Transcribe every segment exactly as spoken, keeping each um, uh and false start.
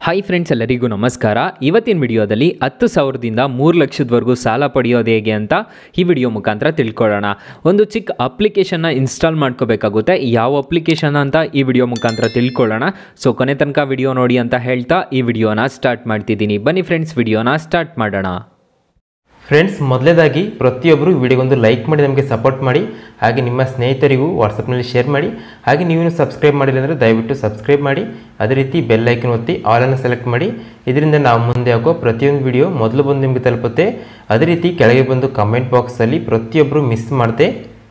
Hi friends, ಎಲ್ಲರಿಗೂ ನಮಸ್ಕಾರ. ಇವತ್ತಿನ ವಿಡಿಯೋದಲ್ಲಿ ಹತ್ತು ಸಾವಿರದಿಂದ ಮೂರು ಲಕ್ಷದವರೆಗೂ ಸಾಲ ಪಡೆಯೋದು ಹೇಗೆ ಅಂತ ಈ ವಿಡಿಯೋ ಮುಖಾಂತರ ತಿಳ್ಕೊಳ್ಳೋಣ. ಒಂದು ಚಿಕ್ಕ ಅಪ್ಲಿಕೇಶನ್ನ ಇನ್ಸ್ಟಾಲ್ ಮಾಡ್ಕೋಬೇಕಾಗುತ್ತೆ. ಯಾವ ಅಪ್ಲಿಕೇಶನ್ ಅಂತ ಈ ವಿಡಿಯೋ ಮುಖಾಂತರ ತಿಳ್ಕೊಳ್ಳೋಣ. ಸೊ ಕೊನೆ ತನಕ ವಿಡಿಯೋ ನೋಡಿ ಅಂತ ಹೇಳ್ತಾ ಈ ವಿಡಿಯೋನ ಸ್ಟಾರ್ಟ್ ಮಾಡ್ತಿದ್ದೀನಿ. ಬನ್ನಿ ಫ್ರೆಂಡ್ಸ್, ವಿಡಿಯೋನ ಸ್ಟಾರ್ಟ್ ಮಾಡೋಣ. ಫ್ರೆಂಡ್ಸ್, ಮೊದಲೇದಾಗಿ ಪ್ರತಿಯೊಬ್ಬರು ವಿಡಿಯೋಗೊಂದು ಲೈಕ್ ಮಾಡಿ ನಮಗೆ ಸಪೋರ್ಟ್ ಮಾಡಿ. ಹಾಗೆ ನಿಮ್ಮ ಸ್ನೇಹಿತರಿಗೂ ವಾಟ್ಸಪ್ನಲ್ಲಿ ಶೇರ್ ಮಾಡಿ. ಹಾಗೆ ನೀವೇನು ಸಬ್ಸ್ಕ್ರೈಬ್ ಮಾಡಿಲ್ಲ ಅಂದರೆ ದಯವಿಟ್ಟು ಸಬ್ಸ್ಕ್ರೈಬ್ ಮಾಡಿ. ಅದೇ ರೀತಿ ಬೆಲ್ ಐಕನ್ ಒತ್ತಿ ಆಲನ್ನು ಸೆಲೆಕ್ಟ್ ಮಾಡಿ. ಇದರಿಂದ ನಾವು ಮುಂದೆ ಹಾಕೋ ಪ್ರತಿಯೊಂದು ವಿಡಿಯೋ ಮೊದಲು ಬಂದು ನಿಮಗೆ ತಲುಪುತ್ತೆ. ಅದೇ ರೀತಿ ಕೆಳಗೆ ಬಂದು ಕಮೆಂಟ್ ಬಾಕ್ಸಲ್ಲಿ ಪ್ರತಿಯೊಬ್ಬರು ಮಿಸ್ ಮಾಡದೆ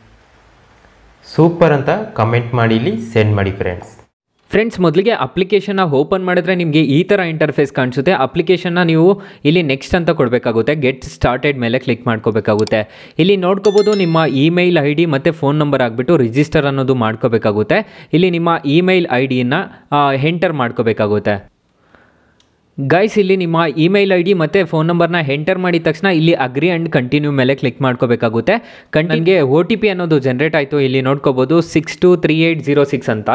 ಸೂಪರ್ ಅಂತ ಕಮೆಂಟ್ ಮಾಡಿ ಇಲ್ಲಿ ಸೆಂಡ್ ಮಾಡಿ ಫ್ರೆಂಡ್ಸ್. ಫ್ರೆಂಡ್ಸ್, ಮೊದಲಿಗೆ ಅಪ್ಲಿಕೇಶನ್ನ ಓಪನ್ ಮಾಡಿದ್ರೆ ನಿಮಗೆ ಈ ಥರ ಇಂಟರ್ಫೇಸ್ ಕಾಣಿಸುತ್ತೆ. ಅಪ್ಲಿಕೇಶನ್ನ ನೀವು ಇಲ್ಲಿ ನೆಕ್ಸ್ಟ್ ಅಂತ ಕೊಡಬೇಕಾಗುತ್ತೆ. ಗೆಟ್ ಸ್ಟಾರ್ಟೆಡ್ ಮೇಲೆ ಕ್ಲಿಕ್ ಮಾಡ್ಕೋಬೇಕಾಗುತ್ತೆ. ಇಲ್ಲಿ ನೋಡ್ಕೋಬೋದು ನಿಮ್ಮ ಇಮೇಲ್ ಐ ಡಿ ಮತ್ತು ಫೋನ್ ನಂಬರ್ ಆಗಿಬಿಟ್ಟು ರಿಜಿಸ್ಟರ್ ಅನ್ನೋದು ಮಾಡ್ಕೋಬೇಕಾಗುತ್ತೆ. ಇಲ್ಲಿ ನಿಮ್ಮ ಇಮೇಲ್ ಐ ಡಿಯನ್ನು ಎಂಟರ್ ಮಾಡ್ಕೋಬೇಕಾಗುತ್ತೆ. ಗೈಸ್, ಇಲ್ಲಿ ನಿಮ್ಮ ಇಮೇಲ್ ಐ ಡಿ ಮತ್ತು ಫೋನ್ ನಂಬರ್ನ ಎಂಟರ್ ಮಾಡಿದ ತಕ್ಷಣ ಇಲ್ಲಿ ಅಗ್ರಿ ಆ್ಯಂಡ್ ಕಂಟಿನ್ಯೂ ಮೇಲೆ ಕ್ಲಿಕ್ ಮಾಡ್ಕೋಬೇಕಾಗುತ್ತೆ. ಕಂಟಿನ್ಯೂಗೆ ಒ ಟಿ ಪಿ ಅನ್ನೋದು ಜನ್ರೇಟ್ ಆಯಿತು. ಇಲ್ಲಿ ನೋಡ್ಕೋಬೋದು six two three eight zero six ಅಂತ.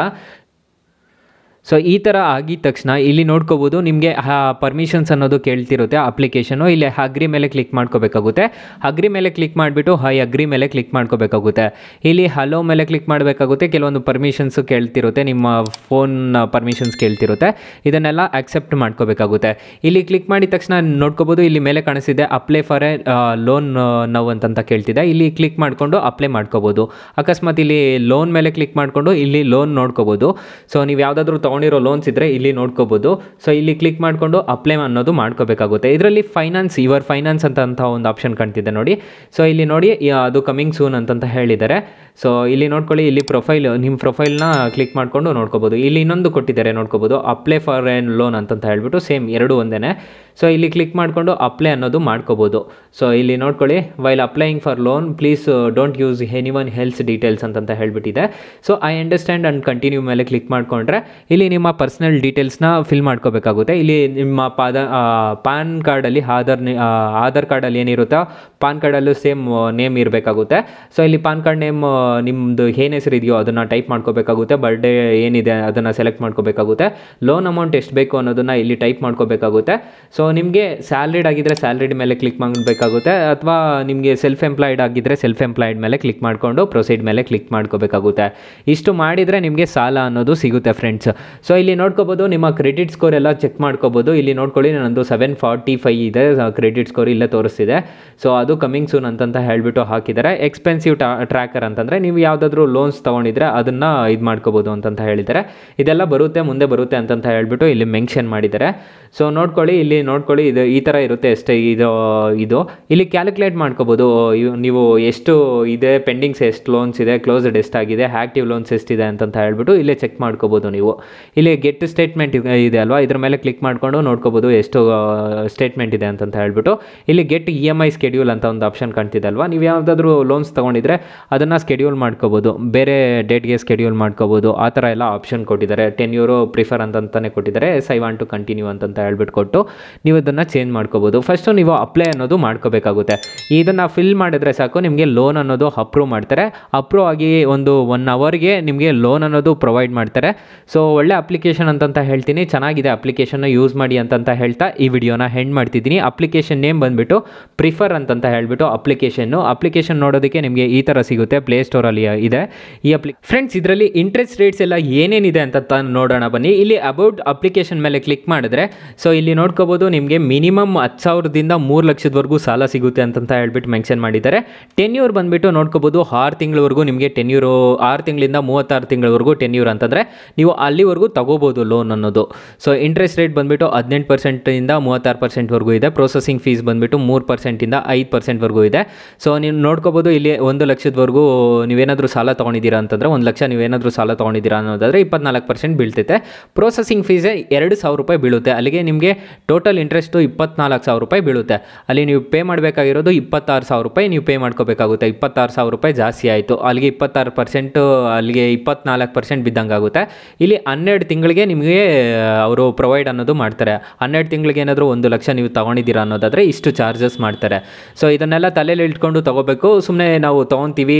ಸೊ ಈ ಥರ ಆಗಿದ ತಕ್ಷಣ ಇಲ್ಲಿ ನೋಡ್ಕೋಬೋದು ನಿಮಗೆ ಪರ್ಮಿಷನ್ಸ್ ಅನ್ನೋದು ಕೇಳ್ತಿರುತ್ತೆ ಅಪ್ಲಿಕೇಶನು. ಇಲ್ಲಿ ಅಗ್ರಿ ಮೇಲೆ ಕ್ಲಿಕ್ ಮಾಡ್ಕೋಬೇಕಾಗುತ್ತೆ. ಅಗ್ರಿ ಮೇಲೆ ಕ್ಲಿಕ್ ಮಾಡಿಬಿಟ್ಟು ಹೈ ಅಗ್ರಿ ಮೇಲೆ ಕ್ಲಿಕ್ ಮಾಡ್ಕೋಬೇಕಾಗುತ್ತೆ. ಇಲ್ಲಿ ಹಲೋ ಮೇಲೆ ಕ್ಲಿಕ್ ಮಾಡಬೇಕಾಗುತ್ತೆ. ಕೆಲವೊಂದು ಪರ್ಮಿಷನ್ಸು ಕೇಳ್ತಿರುತ್ತೆ, ನಿಮ್ಮ ಫೋನ್ ಪರ್ಮಿಷನ್ಸ್ ಕೇಳ್ತಿರುತ್ತೆ. ಇದನ್ನೆಲ್ಲ ಆಕ್ಸೆಪ್ಟ್ ಮಾಡ್ಕೋಬೇಕಾಗುತ್ತೆ. ಇಲ್ಲಿ ಕ್ಲಿಕ್ ಮಾಡಿದ ತಕ್ಷಣ ನೋಡ್ಕೋಬೋದು ಇಲ್ಲಿ ಮೇಲೆ ಕಾಣಿಸಿದೆ apply for a loan now ಅಂತಂತ ಕೇಳ್ತಿದೆ. ಇಲ್ಲಿ ಕ್ಲಿಕ್ ಮಾಡಿಕೊಂಡು ಅಪ್ಲೈ ಮಾಡ್ಕೋಬೋದು. ಅಕಸ್ಮಾತ್ ಇಲ್ಲಿ ಲೋನ್ ಮೇಲೆ ಕ್ಲಿಕ್ ಮಾಡಿಕೊಂಡು ಇಲ್ಲಿ ಲೋನ್ ನೋಡ್ಕೋಬೋದು. ಸೊ ನೀವು ಯಾವುದಾದ್ರೂ ತೊಗೊಂಡಿರೋ ಲೋನ್ಸ್ ಇದ್ದರೆ ಇಲ್ಲಿ ನೋಡ್ಕೋಬೋದು. ಸೊ ಇಲ್ಲಿ ಕ್ಲಿಕ್ ಮಾಡಿಕೊಂಡು ಅಪ್ಲೈ ಅನ್ನೋದು ಮಾಡ್ಕೋಬೇಕಾಗುತ್ತೆ. ಇದರಲ್ಲಿ ಫೈನಾನ್ಸ್ ಯುವರ್ ಫೈನಾನ್ಸ್ ಅಂತ ಅಂತ ಒಂದು ಆಪ್ಷನ್ ಕಾಣ್ತಿದೆ ನೋಡಿ. ಸೊ ಇಲ್ಲಿ ನೋಡಿ ಅದು ಕಮಿಂಗ್ ಸೂನ್ ಅಂತಂತ ಹೇಳಿದ್ದಾರೆ. ಸೊ ಇಲ್ಲಿ ನೋಡ್ಕೊಳ್ಳಿ, ಇಲ್ಲಿ ಪ್ರೊಫೈಲ್ ನಿಮ್ಮ ಪ್ರೊಫೈಲ್ನ ಕ್ಲಿಕ್ ಮಾಡಿಕೊಂಡು ನೋಡ್ಕೋಬೋದು. ಇಲ್ಲಿ ಇನ್ನೊಂದು ಕೊಟ್ಟಿದ್ದಾರೆ ನೋಡ್ಕೋಬೋದು, ಅಪ್ಲೈ ಫಾರ್ ಎನ್ ಲೋನ್ ಅಂತಂತ ಹೇಳ್ಬಿಟ್ಟು ಸೇಮ್ ಎರಡು ಒಂದೇ. ಸೊ ಇಲ್ಲಿ ಕ್ಲಿಕ್ ಮಾಡಿಕೊಂಡು ಅಪ್ಲೈ ಅನ್ನೋದು ಮಾಡ್ಕೋಬೋದು. ಸೊ ಇಲ್ಲಿ ನೋಡ್ಕೊಳ್ಳಿ, while applying for loan please don't use any one else's details ಅಂತಂತ ಹೇಳ್ಬಿಟ್ಟಿದೆ. So I understand and continue ಮೇಲೆ ಕ್ಲಿಕ್ ಮಾಡಿಕೊಂಡ್ರೆ ಇಲ್ಲಿ ನಿಮ್ಮ ಪರ್ಸನಲ್ ಡೀಟೇಲ್ಸ್ನ ಫಿಲ್ ಮಾಡ್ಕೋಬೇಕಾಗುತ್ತೆ. ಇಲ್ಲಿ ನಿಮ್ಮ ಪಾದ ಪಾನ್ ಕಾರ್ಡಲ್ಲಿ ಆಧಾರ್ ಆಧಾರ್ ಕಾರ್ಡಲ್ಲಿ ಏನಿರುತ್ತೋ ಪಾನ್ ಕಾರ್ಡಲ್ಲೂ ಸೇಮ್ ನೇಮ್ ಇರಬೇಕಾಗುತ್ತೆ. ಸೊ ಇಲ್ಲಿ ಪಾನ್ ಕಾರ್ಡ್ ನೇಮ್ ನಿಮ್ಮದು ಏನು ಹೆಸರು ಇದೆಯೋ ಅದನ್ನು ಟೈಪ್ ಮಾಡ್ಕೋಬೇಕಾಗುತ್ತೆ. ಬರ್ಡೇ ಏನಿದೆ ಅದನ್ನು ಸೆಲೆಕ್ಟ್ ಮಾಡ್ಕೋಬೇಕಾಗುತ್ತೆ. ಲೋನ್ ಅಮೌಂಟ್ ಎಷ್ಟು ಬೇಕು ಅನ್ನೋದನ್ನು ಇಲ್ಲಿ ಟೈಪ್ ಮಾಡ್ಕೋಬೇಕಾಗುತ್ತೆ. ಸೊ ನಿಮಗೆ ಸ್ಯಾಲ್ರಿಡ್ ಆಗಿದ್ದರೆ ಸ್ಯಾಲ್ರಿಡ್ ಮೇಲೆ ಕ್ಲಿಕ್ ಮಾಡಬೇಕಾಗುತ್ತೆ. ಅಥವಾ ನಿಮಗೆ ಸೆಲ್ಫ್ ಎಂಪ್ಲಾಯ್ಡ್ ಆಗಿದ್ದರೆ ಸೆಲ್ಫ್ ಎಂಪ್ಲಾಯ್ಡ್ ಮೇಲೆ ಕ್ಲಿಕ್ ಮಾಡಿಕೊಂಡು ಪ್ರೊಸೀಡ್ ಮೇಲೆ ಕ್ಲಿಕ್ ಮಾಡ್ಕೋಬೇಕಾಗುತ್ತೆ. ಇಷ್ಟು ಮಾಡಿದರೆ ನಿಮಗೆ ಸಾಲ ಅನ್ನೋದು ಸಿಗುತ್ತೆ ಫ್ರೆಂಡ್ಸ್. ಸೊ ಇಲ್ಲಿ ನೋಡ್ಕೋಬೋದು ನಿಮ್ಮ ಕ್ರೆಡಿಟ್ ಸ್ಕೋರ್ ಎಲ್ಲ ಚೆಕ್ ಮಾಡ್ಕೋಬೋದು. ಇಲ್ಲಿ ನೋಡ್ಕೊಳ್ಳಿ, ನನ್ನದು ಸೆವೆನ್ ಫಾರ್ಟಿ ಫೈ ಇದೆ ಕ್ರೆಡಿಟ್ ಸ್ಕೋರ್ ಇಲ್ಲೇ ತೋರಿಸ್ತಿದೆ. ಸೊ ಅದು ಕಮಿಂಗ್ ಸೂನ್ ಅಂತಂತ ಹೇಳಿಬಿಟ್ಟು ಹಾಕಿದ್ದಾರೆ. ಎಕ್ಸ್ಪೆನ್ಸಿವ್ ಟ್ರ್ಯಾಕರ್ ಅಂತಂದರೆ ನೀವು ಯಾವುದಾದ್ರೂ ಲೋನ್ಸ್ ತೊಗೊಂಡಿದ್ರೆ ಅದನ್ನು ಇದು ಮಾಡ್ಕೋಬೋದು ಅಂತಂತ ಹೇಳಿದ್ದಾರೆ. ಇದೆಲ್ಲ ಬರುತ್ತೆ ಮುಂದೆ ಬರುತ್ತೆ ಅಂತಂತ ಹೇಳ್ಬಿಟ್ಟು ಇಲ್ಲಿ ಮೆನ್ಷನ್ ಮಾಡಿದ್ದಾರೆ. ಸೊ ನೋಡ್ಕೊಳ್ಳಿ, ಇಲ್ಲಿ ನೋಡ್ಕೊಳ್ಳಿ, ಇದು ಈ ಥರ ಇರುತ್ತೆ. ಎಷ್ಟೇ ಇದು ಇದು ಇಲ್ಲಿ ಕ್ಯಾಲ್ಕುಲೇಟ್ ಮಾಡ್ಕೋಬೋದು. ನೀವು ಎಷ್ಟು ಇದೆ ಪೆಂಡಿಂಗ್ಸ್, ಎಷ್ಟು ಲೋನ್ಸ್ ಇದೆ, ಕ್ಲೋಸ್ಡ್ ಎಷ್ಟಾಗಿದೆ, ಆ್ಯಕ್ಟಿವ್ ಲೋನ್ಸ್ ಎಷ್ಟಿದೆ ಅಂತಂತ ಹೇಳ್ಬಿಟ್ಟು ಇಲ್ಲೇ ಚೆಕ್ ಮಾಡ್ಕೋಬೋದು ನೀವು. ಇಲ್ಲಿ ಗೆಟ್ ಸ್ಟೇಟ್ಮೆಂಟ್ ಇದೆ ಅಲ್ವಾ, ಇದ್ರ ಮೇಲೆ ಕ್ಲಿಕ್ ಮಾಡಿಕೊಂಡು ನೋಡ್ಕೋಬೋದು ಎಷ್ಟು ಸ್ಟೇಟ್ಮೆಂಟ್ ಇದೆ ಅಂತಂತ ಹೇಳ್ಬಿಟ್ಟು. ಇಲ್ಲಿ get E M I schedule ಅಂತ ಒಂದು ಆಪ್ಷನ್ ಕಾಣ್ತಿದೆ ಅಲ್ವಾ. ನೀವು ಯಾವುದಾದ್ರೂ ಲೋನ್ಸ್ ತೊಗೊಂಡಿದ್ರೆ ಅದನ್ನು ಸ್ಕೆಡ್ಯೂಲ್ ಮಾಡ್ಕೋಬೋದು, ಬೇರೆ ಡೇಟ್ಗೆ ಸ್ಕೆಡ್ಯೂಲ್ ಮಾಡ್ಕೋಬೋದು. ಆ ಥರ ಎಲ್ಲ ಆಪ್ಷನ್ ಕೊಟ್ಟಿದ್ದಾರೆ. ಟೆನ್ ಯೂರೋ ಪ್ರಿಫರ್ ಅಂತಂತಾನೆ ಕೊಟ್ಟಿದ್ದಾರೆ. Yes I want to continue ಅಂತಂತ ಹೇಳ್ಬಿಟ್ಟು ಕೊಟ್ಟು ನೀವು ಅದನ್ನು ಚೇಂಜ್ ಮಾಡ್ಕೋಬೋದು. ಫಸ್ಟು ನೀವು ಅಪ್ಲೈ ಅನ್ನೋದು ಮಾಡ್ಕೋಬೇಕಾಗುತ್ತೆ. ಇದನ್ನು ಫಿಲ್ ಮಾಡಿದ್ರೆ ಸಾಕು, ನಿಮಗೆ ಲೋನ್ ಅನ್ನೋದು ಅಪ್ರೂವ್ ಮಾಡ್ತಾರೆ. ಅಪ್ರೂವ್ ಆಗಿ ಒಂದು ಒನ್ ಅವರ್ಗೆ ನಿಮಗೆ ಲೋನ್ ಅನ್ನೋದು ಪ್ರೊವೈಡ್ ಮಾಡ್ತಾರೆ. ಸೊ ಒಳ್ಳೆ ಅಪ್ಲಿಕೇಶನ್ ಅಂತಂತ ಹೇಳ್ತೀನಿ. ಚೆನ್ನಾಗಿದೆ, ಅಪ್ಲಿಕೇಶನ್ನ ಯೂಸ್ ಮಾಡಿ ಅಂತಂತ ಹೇಳ್ತಾ ಈ ವಿಡಿಯೋನ ಹೆಂಡ್ ಮಾಡ್ತಿದ್ದೀನಿ. ಅಪ್ಲಿಕೇಶನ್ ನೇಮ್ ಬಂದುಬಿಟ್ಟು ಪ್ರಿಫರ್ ಅಂತಂತ ಹೇಳ್ಬಿಟ್ಟು ಅಪ್ಲಿಕೇಶನ್ನು. ಅಪ್ಲಿಕೇಶನ್ ನೋಡೋದಕ್ಕೆ ನಿಮಗೆ ಈ ಥರ ಸಿಗುತ್ತೆ, ಪ್ಲೇಸ್ಟೋರಲ್ಲಿ ಇದೆ ಈ ಅಪ್ಲಿ ಫ್ರೆಂಡ್ಸ್. ಇದರಲ್ಲಿ ಇಂಟ್ರೆಸ್ಟ್ ರೇಟ್ಸ್ ಎಲ್ಲ ಏನೇನಿದೆ ಅಂತ ನೋಡೋಣ ಬನ್ನಿ. ಇಲ್ಲಿ ಅಬೌಟ್ ಅಪ್ಲಿಕೇಶನ್ ಮೇಲೆ ಕ್ಲಿಕ್ ಮಾಡಿದ್ರೆ ಸೊ ಇಲ್ಲಿ ನೋಡ್ಕೋಬೋದು ನಿಮಗೆ ಮಿನಿಮಮ್ ಹತ್ತು ಸಾವಿರದಿಂದ ಮೂರು ಲಕ್ಷದವರೆಗೂ ಸಾಲ ಸಿಗುತ್ತೆ ಅಂತಂತ ಹೇಳ್ಬಿಟ್ಟು ಮೆನ್ಷನ್ ಮಾಡಿದ್ದಾರೆ. ಟೆನ್ಯೂರ್ ಬಂದುಬಿಟ್ಟು ನೋಡ್ಕೋಬೋದು ಆರು ತಿಂಗಳವರೆಗೂ ನಿಮಗೆ ಟೆನ್ಯೂರು, ಆರು ತಿಂಗಳಿಂದ ಮೂವತ್ತಾರು ತಿಂಗಳವರೆಗೂ ಟೆನ್ಯೂರ್ ಅಂತಂದರೆ ನೀವು ಅಲ್ಲಿವರೆಗೂ ತಗೋಬೋದು ಲೋನ್ ಅನ್ನೋದು. ಸೊ ಇಂಟ್ರೆಸ್ಟ್ ರೇಟ್ ಬಂದುಬಿಟ್ಟು ಹದಿನೆಂಟು ಪರ್ಸೆಂಟಿಂದ ಮೂವತ್ತಾರು ಪರ್ಸೆಂಟ್ವರೆಗೂ ಇದೆ. ಪ್ರೊಸೆಸಿಂಗ್ ಫೀಸ್ ಬಂದುಬಿಟ್ಟು ಮೂರು ಪರ್ಸೆಂಟಿಂದ ಐದು ಪರ್ಸೆಂಟ್ವರೆಗೂ ಇದೆ. ಸೊ ನೀವು ನೋಡ್ಕೋಬೋದು ಇಲ್ಲಿ ಒಂದು ಲಕ್ಷದವರೆಗೂ ನೀವೇನಾದರೂ ಸಾಲ ತೊಗೊಂಡಿದ್ದೀರಾ ಅಂತಂದರೆ, ಒಂದು ಲಕ್ಷ ನೀವೇನಾದರೂ ಸಾಲ ತೊಗೊಂಡಿದ್ದೀರಾ ಅನ್ನೋದಾದರೆ ಇಪ್ಪತ್ನಾಲ್ಕು ಪರ್ಸೆಂಟ್ ಬೀಳ್ತೈತೆ. ಪ್ರೊಸೆಸಿಂಗ್ ಫೀಸೇ ಎರಡು ಸಾವಿರ ರೂಪಾಯಿ ಬೀಳುತ್ತೆ. ಅಲ್ಲಿಗೆ ನಿಮಗೆ ಟೋಟಲ್ ಇಂಟ್ರೆಸ್ಟು ಇಪ್ಪತ್ನಾಲ್ಕು ಸಾವಿರ ರೂಪಾಯಿ ಬೀಳುತ್ತೆ. ಅಲ್ಲಿ ನೀವು ಪೇ ಮಾಡಬೇಕಾಗಿರೋದು ಇಪ್ಪತ್ತಾರು ಸಾವಿರ ರೂಪಾಯಿ ನೀವು ಪೇ ಮಾಡ್ಕೋಬೇಕಾಗುತ್ತೆ. ಇಪ್ಪತ್ತಾರು ಸಾವಿರ ರೂಪಾಯಿ ಜಾಸ್ತಿ ಆಯಿತು. ಅಲ್ಲಿಗೆ ಇಪ್ಪತ್ತಾರು ಪರ್ಸೆಂಟು ಅಲ್ಲಿಗೆ ಇಪ್ಪತ್ನಾಲ್ಕು ಪರ್ಸೆಂಟ್ ಬಿದ್ದಂಗೆ ಆಗುತ್ತೆ. ಇಲ್ಲಿ ಹನ್ನೆರಡು ತಿಂಗಳಿಗೆ ನಿಮಗೆ ಅವರು ಪ್ರೊವೈಡ್ ಅನ್ನೋದು ಮಾಡ್ತಾರೆ. ಹನ್ನೆರಡು ತಿಂಗಳಿಗೆ ಏನಾದರೂ ಒಂದು ಲಕ್ಷ ನೀವು ತೊಗೊಂಡಿದ್ದೀರಾ ಅನ್ನೋದಾದರೆ ಇಷ್ಟು ಚಾರ್ಜಸ್ ಮಾಡ್ತಾರೆ. ಸೊ ಇದನ್ನೆಲ್ಲ ತಲೆಯಲ್ಲಿ ಇಟ್ಕೊಂಡು ತೊಗೋಬೇಕು. ಸುಮ್ಮನೆ ನಾವು ತೊಗೊತೀವಿ, ಕಟ್ಟಕ್ಕೆ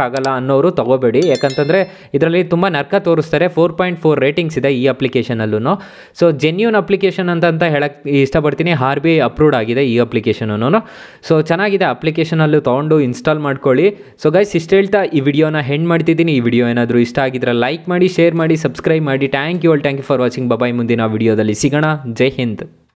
ಮಾಡೋಕ್ಕಾಗಲ್ಲ ಅನ್ನೋರು ತೊಗೋಬೇಡಿ. ಯಾಕಂತಂದರೆ ಇದರಲ್ಲಿ ತುಂಬ ನರ್ಕ ತೋರಿಸ್ತಾರೆ. ಫೋರ್ ಪಾಯಿಂಟ್ ಫೋರ್ ರೇಟಿಂಗ್ಸ್ ಇದೆ ಈ ಅಪ್ಲಿಕೇಶನಲ್ಲೂ. ಸೊ ಜೆನ್ಯೂನ್ ಅಪ್ಲಿಕೇಶನ್ ಅಂತ ಅಂತ ಹೇಳಕ್ಕೆ ಇಷ್ಟಪಡ್ತೀನಿ. ಆರ್ ಬಿ ಐ ಅಪ್ರೂವ್ಡ್ ಆಗಿದೆ ಈ ಅಪ್ಲಿಕೇಶನೂ. ಸೊ ಚೆನ್ನಾಗಿದೆ, ಅಪ್ಲಿಕೇಶನಲ್ಲೂ ತೊಗೊಂಡು ಇನ್ಸ್ಟಾಲ್ ಮಾಡ್ಕೊಳ್ಳಿ. ಸೊ ಗೈಸ್ ಇಷ್ಟು ಹೇಳ್ತಾ ಈ ವಿಡಿಯೋನ ಹೆಂಡ್ ಮಾಡ್ತಿದ್ದೀನಿ. ಈ ವಿಡಿಯೋ ಏನಾದರೂ ಇಷ್ಟ ಆಗಿದ್ರೆ ಲೈಕ್ ಮಾಡಿ, ಶೇರ್ ಮಾಡಿ, ಸಬ್ಸ್ಕ್ರೈಬ್ ಮಾಡಿ. Thank you all, thank you for watching. Bye, ಮುಂದಿನ ವಿಡಿಯೋದಲ್ಲಿ ಸಿಗೋಣ. ಜೈ ಹಿಂದ್.